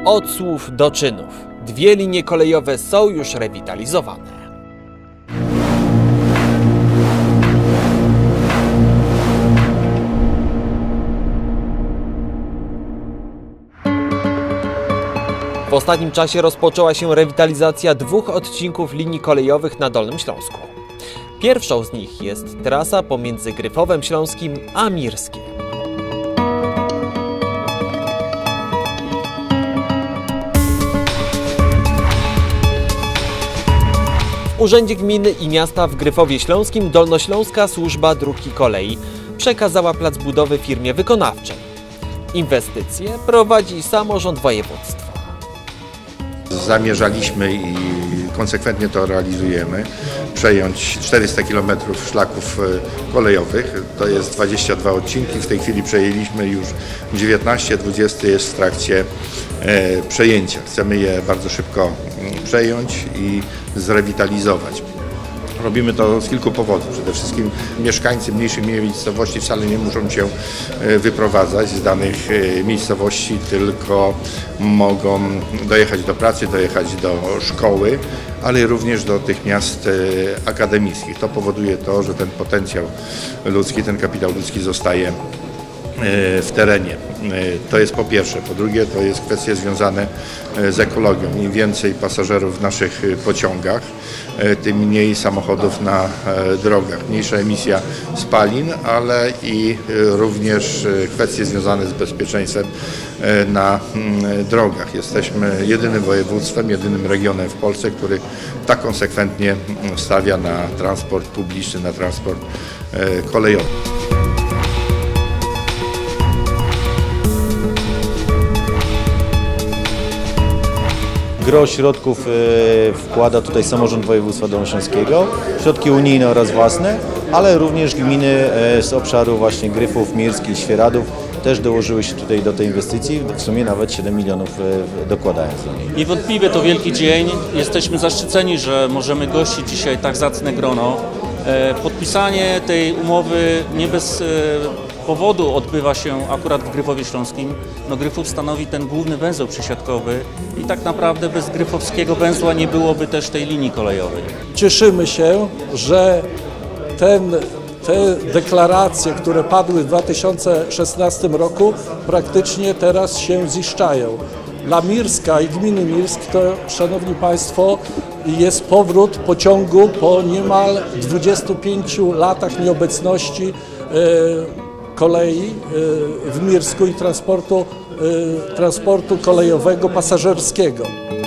Od słów do czynów. 2 linie kolejowe są już rewitalizowane. W ostatnim czasie rozpoczęła się rewitalizacja 2 odcinków linii kolejowych na Dolnym Śląsku. Pierwszą z nich jest trasa pomiędzy Gryfowem Śląskim a Mirskiem. W Urzędzie Gminy i Miasta w Gryfowie Śląskim Dolnośląska Służba Dróg i Kolei przekazała plac budowy firmie wykonawczej. Inwestycje prowadzi samorząd województwa. Zamierzaliśmy i konsekwentnie to realizujemy, przejąć 400 km szlaków kolejowych, to jest 22 odcinki, w tej chwili przejęliśmy już 19, 20 jest w trakcie przejęcia. Chcemy je bardzo szybko przejąć i zrewitalizować. Robimy to z kilku powodów. Przede wszystkim mieszkańcy mniejszych miejscowości wcale nie muszą się wyprowadzać z danych miejscowości, tylko mogą dojechać do pracy, dojechać do szkoły, ale również do tych miast akademickich. To powoduje to, że ten potencjał ludzki, ten kapitał ludzki zostaje w terenie. To jest po pierwsze. Po drugie, to jest kwestie związane z ekologią. Im więcej pasażerów w naszych pociągach, tym mniej samochodów na drogach. Mniejsza emisja spalin, ale i również kwestie związane z bezpieczeństwem na drogach. Jesteśmy jedynym województwem, jedynym regionem w Polsce, który tak konsekwentnie stawia na transport publiczny, na transport kolejowy. Gros środków wkłada tutaj samorząd województwa dolnośląskiego, środki unijne oraz własne, ale również gminy z obszaru właśnie Gryfów, Mirskich, Świeradów też dołożyły się tutaj do tej inwestycji, w sumie nawet 7 milionów dokładając do niej. Niewątpliwie to wielki dzień. Jesteśmy zaszczyceni, że możemy gościć dzisiaj tak zacne grono. Podpisanie tej umowy nie bez powodu odbywa się akurat w Gryfowie Śląskim. No, Gryfów stanowi ten główny węzeł przysiadkowy i tak naprawdę bez gryfowskiego węzła nie byłoby też tej linii kolejowej. Cieszymy się, że te deklaracje, które padły w 2016 roku, praktycznie teraz się ziszczają. Dla Mirska i gminy Mirsk to, szanowni państwo, jest powrót pociągu po niemal 25 latach nieobecności kolei w Mirsku i transportu kolejowego pasażerskiego.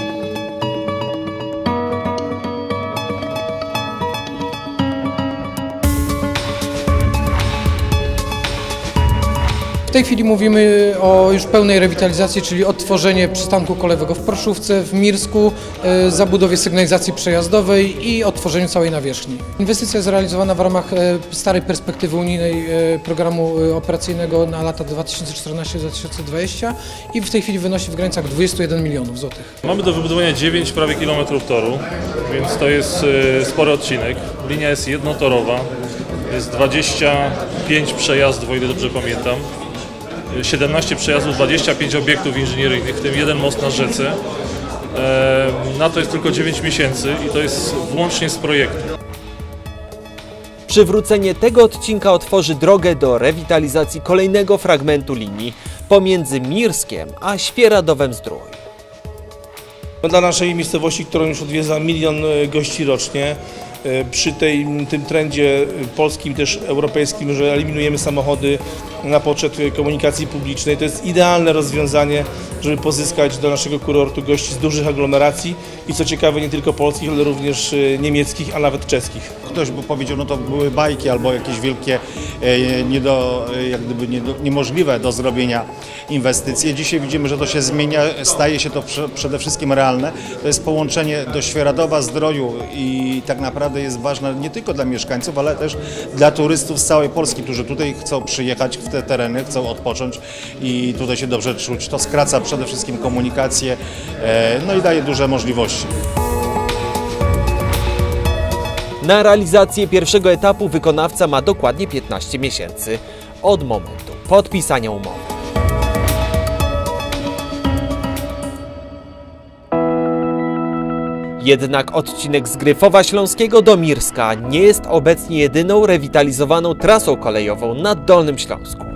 W tej chwili mówimy o już pełnej rewitalizacji, czyli odtworzenie przystanku kolejowego w Proszówce, w Mirsku, zabudowie sygnalizacji przejazdowej i odtworzeniu całej nawierzchni. Inwestycja jest realizowana w ramach starej perspektywy unijnej programu operacyjnego na lata 2014-2020 i w tej chwili wynosi w granicach 21 milionów złotych. Mamy do wybudowania 9 prawie kilometrów toru, więc to jest spory odcinek. Linia jest jednotorowa, jest 25 przejazdów, o ile dobrze pamiętam. 17 przejazdów, 25 obiektów inżynieryjnych, w tym 1 most na rzece. Na to jest tylko 9 miesięcy i to jest włącznie z projektu. Przywrócenie tego odcinka otworzy drogę do rewitalizacji kolejnego fragmentu linii pomiędzy Mirskiem a Świeradowem-Zdrój. Dla naszej miejscowości, którą już odwiedza 1 milion gości rocznie, przy tym trendzie polskim, też europejskim, że eliminujemy samochody na poczet komunikacji publicznej, to jest idealne rozwiązanie, żeby pozyskać do naszego kurortu gości z dużych aglomeracji i co ciekawe nie tylko polskich, ale również niemieckich, a nawet czeskich. Ktoś by powiedział, no to były bajki albo jakieś wielkie, niemożliwe do zrobienia inwestycje. Dzisiaj widzimy, że to się zmienia, staje się to przede wszystkim realne. To jest połączenie do Świeradowa, Zdroju i tak naprawdę jest ważne nie tylko dla mieszkańców, ale też dla turystów z całej Polski, którzy tutaj chcą przyjechać w te tereny, chcą odpocząć i tutaj się dobrze czuć. To skraca przede wszystkim komunikację, no i daje duże możliwości. Na realizację pierwszego etapu wykonawca ma dokładnie 15 miesięcy od momentu podpisania umowy. Jednak odcinek z Gryfowa Śląskiego do Mirska nie jest obecnie jedyną rewitalizowaną trasą kolejową na Dolnym Śląsku.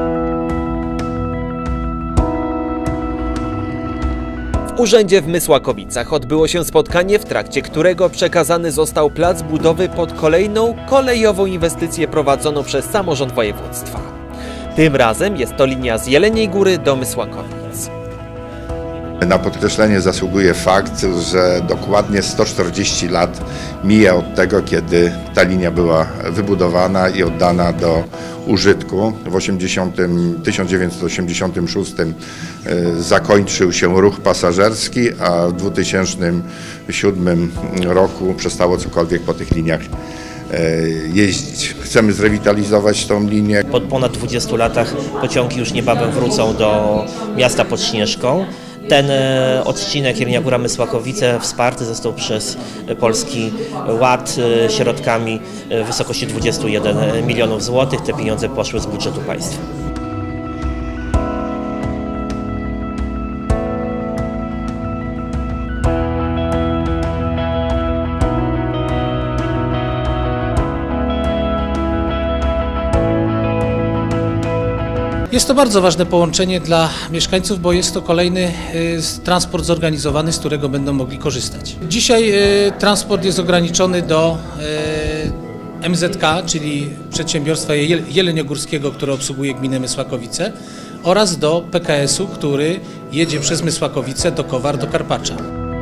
W urzędzie w Mysłakowicach odbyło się spotkanie, w trakcie którego przekazany został plac budowy pod kolejną kolejową inwestycję prowadzoną przez samorząd województwa. Tym razem jest to linia z Jeleniej Góry do Mysłakowic. Na podkreślenie zasługuje fakt, że dokładnie 140 lat mija od tego, kiedy ta linia była wybudowana i oddana do użytku. W 1986 zakończył się ruch pasażerski, a w 2007 roku przestało cokolwiek po tych liniach jeździć. Chcemy zrewitalizować tą linię. Po ponad 20 latach pociągi już niebawem wrócą do miasta pod Śnieżką. Ten odcinek Jelenia Góra-Mysłakowice wsparty został przez Polski Ład środkami w wysokości 21 milionów złotych. Te pieniądze poszły z budżetu państwa. Jest to bardzo ważne połączenie dla mieszkańców, bo jest to kolejny transport zorganizowany, z którego będą mogli korzystać. Dzisiaj transport jest ograniczony do MZK, czyli przedsiębiorstwa jeleniogórskiego, które obsługuje gminę Mysłakowice, oraz do PKS-u, który jedzie przez Mysłakowice do Kowar, do Karpacza.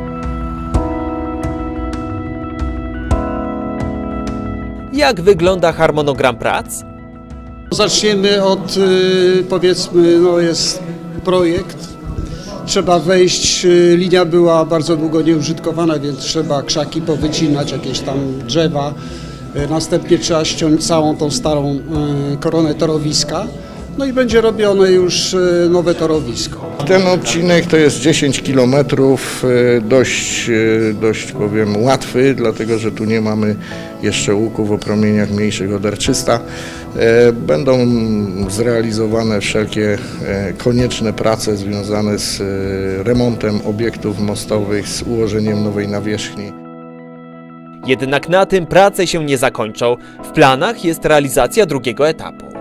Jak wygląda harmonogram prac? Zaczniemy od, powiedzmy, jest projekt, trzeba wejść, linia była bardzo długo nieużytkowana, więc trzeba krzaki powycinać, jakieś tam drzewa, następnie trzeba ściąć całą tą starą koronę torowiska, no i będzie robione już nowe torowisko. Ten odcinek to jest 10 km, dość powiem łatwy, dlatego że tu nie mamy jeszcze łuków o promieniach mniejszych od R300. Będą zrealizowane wszelkie konieczne prace związane z remontem obiektów mostowych, z ułożeniem nowej nawierzchni. Jednak na tym prace się nie zakończą. W planach jest realizacja drugiego etapu.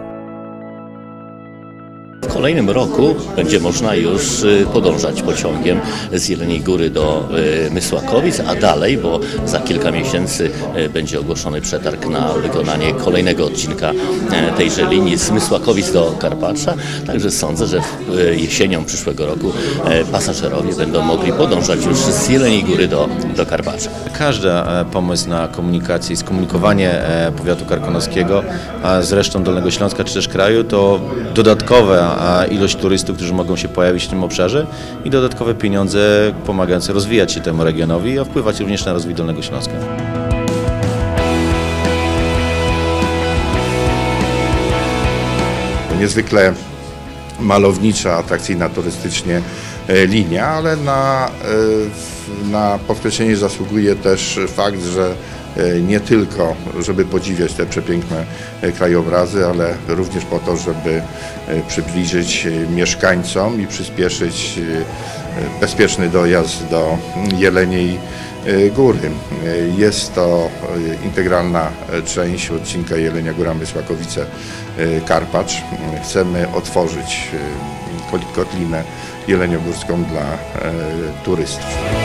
W kolejnym roku będzie można już podążać pociągiem z Jeleniej Góry do Mysłakowic, a dalej, bo za kilka miesięcy będzie ogłoszony przetarg na wykonanie kolejnego odcinka tejże linii z Mysłakowic do Karpacza. Także sądzę, że jesienią przyszłego roku pasażerowie będą mogli podążać już z Jeleniej Góry do Karpacza. Każdy pomysł na komunikację i skomunikowanie powiatu karkonoskiego z resztą Dolnego Śląska czy też kraju to dodatkowe ilość turystów, którzy mogą się pojawić w tym obszarze i dodatkowe pieniądze pomagające rozwijać się temu regionowi, a wpływać również na rozwój Dolnego Śląska. Niezwykle malownicza, atrakcyjna turystycznie linia, ale na podkreślenie zasługuje też fakt, że nie tylko, żeby podziwiać te przepiękne krajobrazy, ale również po to, żeby przybliżyć mieszkańcom i przyspieszyć bezpieczny dojazd do Jeleniej Góry. Jest to integralna część odcinka Jelenia Góra-Mysłakowice-Karpacz. Chcemy otworzyć kotlinę jeleniogórską dla turystów.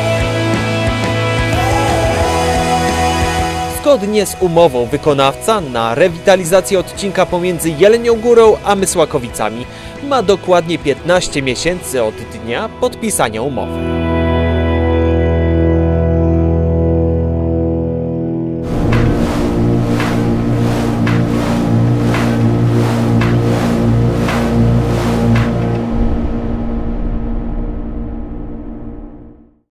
Zgodnie z umową wykonawca na rewitalizację odcinka pomiędzy Jelenią Górą a Mysłakowicami ma dokładnie 15 miesięcy od dnia podpisania umowy.